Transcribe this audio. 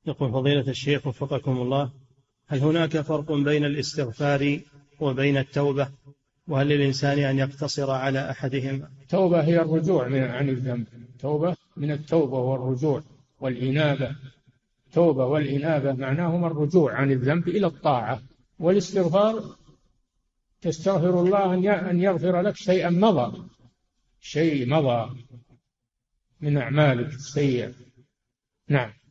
يقول فضيلة الشيخ وفقكم الله، هل هناك فرق بين الاستغفار وبين التوبة؟ وهل للإنسان أن يقتصر على أحدهما؟ التوبة هي الرجوع عن الذنب، توبة من التوبة والرجوع والإنابة. توبة والإنابة معناهما الرجوع عن الذنب إلى الطاعة، والاستغفار تستغفر الله أن يغفر لك شيء مضى من أعمالك السيئة. نعم.